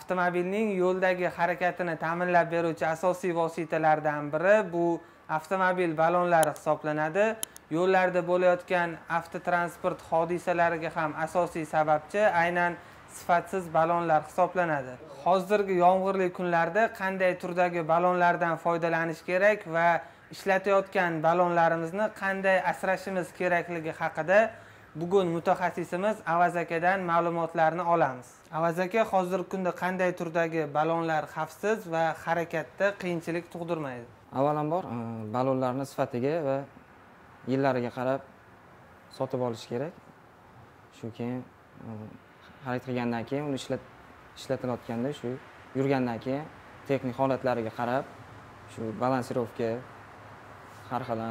Avtomobilning yo'ldagi harakatini ta'minlab beruvchi asosiy vositalardan biri bu avtomobil ballonlari hisoblanadi. Yo'llarda bo'layotgan avtotransport hodisalariga ham asosiy sababchi aynan sifatsiz ballonlar hisoblanadi. Hozirgi yomg'irli kunlarda qanday turdagi ballonlardan foydalanish kerak va ishlatayotgan ballonlarimizni qanday asrashimiz kerakligi haqida bugun mutaxassisimiz Avaz akadan ma'lumotlarni olamiz. Avaz aka, hozirgi kunda qanday turdagi ballonlar xavfsiz va harakatda qiyinchilik tug'dirmaydi? Avvalambor ballonlarni sifatiga va yillariga qarab sotib olish kerak. Shu keyin xarid qilgandan keyin uni ishlatilayotganda shu yurgandan keyin texnik holatlariga qarab shu balansirovka, har xil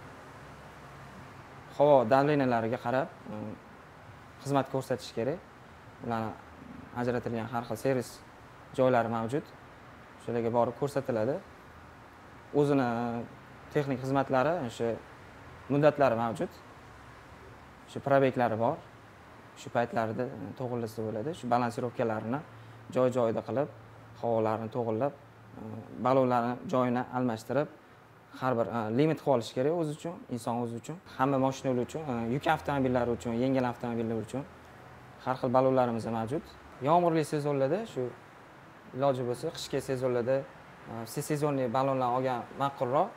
havo davleniyalariga qarab xizmat ko'rsatish kerak. Ularni ajratilgan har xil servis joylari mavjud. Shularga borib ko'rsatiladi. O'zini texnik xizmatlari, o'sha muddatlari mavjud. Shu probeklari bor. Shu paytlarda to'g'rilasa bo'ladi. Shu balansirovkalarni joy-joyida qilib, havolarni to'g'rilab, ballonlarni joyini almashtirib, har bir limit qilib olish kerak o'zi uchun, inson o'zi uchun, hamma mashinalar uchun, yuk avtomobillari uchun, yengil avtomobillar uchun har xil ballonlarimiz mavjud. Yomg'irli sezonlarda shu iloji bo'lsa, qishki sezonlarda sezonli ballonlar olgan ma'qulroq.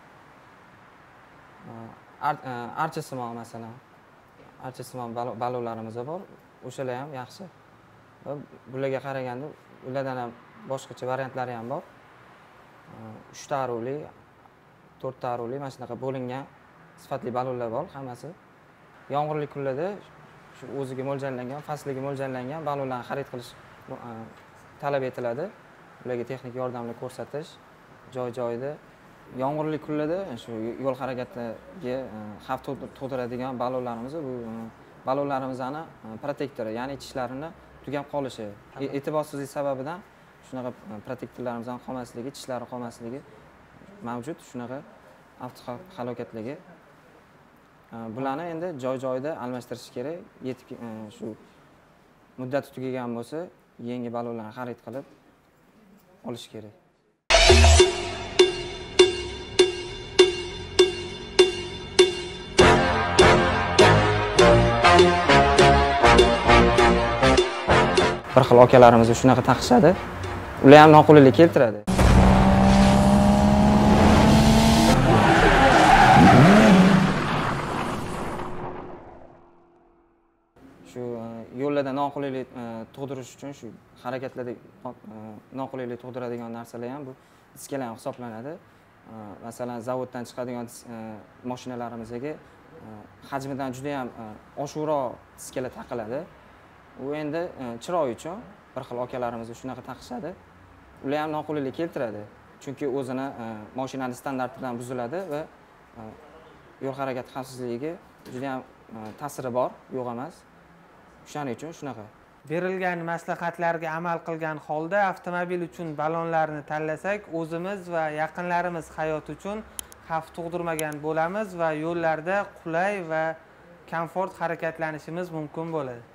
Archasimon masalan, archasimon ballonlarimiz bor. O'shalar ham yaxshi. Va bularga qaraganda ulardan ham boshqacha variantlari ham bor. 3 ta ruli, 4 ta ruli mana shunaqa bo'lingan sifatli ballonlar bor hammasi. Yomg'irli kunlarda shu o'ziga mo'ljallangan, fasliga mo'ljallangan ballonlarni xarid qilish talab etiladi. Ularga texnik yordamni ko'rsatish joy-joyida. Yomg'irli kunlarda shu yo'l harakatiga xavf tug'diradigan ballonlarimiz bu ballonlarimizni protektori, ya'ni tishlarini tugab qolishi, e'tiborsizlik sababidan shunaqa protektorlarimizdan qolmasligi, tishlari qolmasligi mavjud. Shunaqa avtohalokatligi. Bularni endi joy-joyida almashtirish kerak. Yetib shu muddati tugagan bo'lsa, yangi ballonlarni xarid qilib olish kerak. Bir xil akalarimiz shunaqa taqishadi. Ular ham noqulaylik keltiradi. Shu yo'llarda noqulaylik tug'dirish uchun shu harakatlarda noqulaylik tug'diradigan narsalar ham bu diskalar ham hisoblanadi. Masalan, zavoddan chiqadigan mashinalarimizga hajmidan juda ham oshiqroq diskalar taqiladi. U endi chiroy uchun bir xil akalarimiz shunaqa taqishadi. Ular ham noqulaylik keltiradi. Chunki o'zini mashinaning standartidan buziladi va yo'l harakati xavfsizligiga juda ham ta'siri bor, yo'q emas. Shuning uchun shunaqa. Berilgan maslahatlarga amal qilgan holda avtomobil uchun ballonlarni tanlasak, o'zimiz va yaqinlarimiz hayoti uchun xavf tug'dirmagan bo'lamiz va yo'llarda qulay va komfort harakatlanishimiz mumkin bo'ladi.